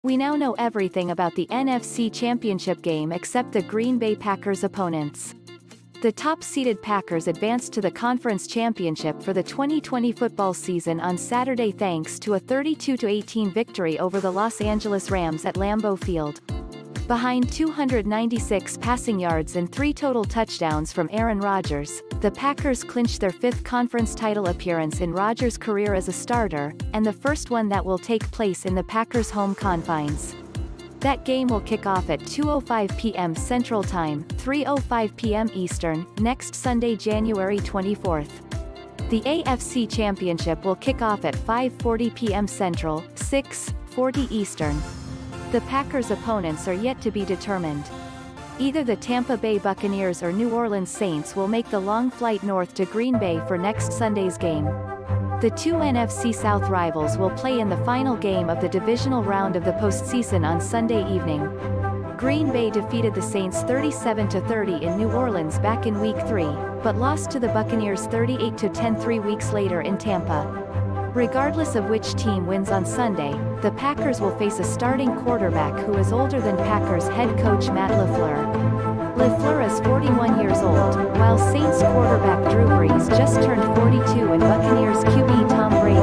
We now know everything about the NFC Championship game except the Green Bay Packers opponents. The top-seeded Packers advanced to the Conference Championship for the 2020 football season on Saturday thanks to a 32-18 victory over the Los Angeles Rams at Lambeau Field. Behind 296 passing yards and 3 total touchdowns from Aaron Rodgers, the Packers clinched their 5th conference title appearance in Rodgers' career as a starter, and the first one that will take place in the Packers' home confines. That game will kick off at 2:05 p.m. Central Time, 3:05 p.m. Eastern, next Sunday, January 24th. The AFC Championship will kick off at 5:40 p.m. Central, 6:40 Eastern. The Packers' opponents are yet to be determined. Either the Tampa Bay Buccaneers or New Orleans Saints will make the long flight north to Green Bay for next Sunday's game. The two NFC South rivals will play in the final game of the divisional round of the postseason on Sunday evening. Green Bay defeated the Saints 37-30 in New Orleans back in Week 3, but lost to the Buccaneers 38-10 3 weeks later in Tampa. Regardless of which team wins on Sunday, the Packers will face a starting quarterback who is older than Packers head coach Matt LaFleur. LaFleur is 41 years old, while Saints quarterback Drew Brees just turned 42 and Buccaneers QB Tom Brady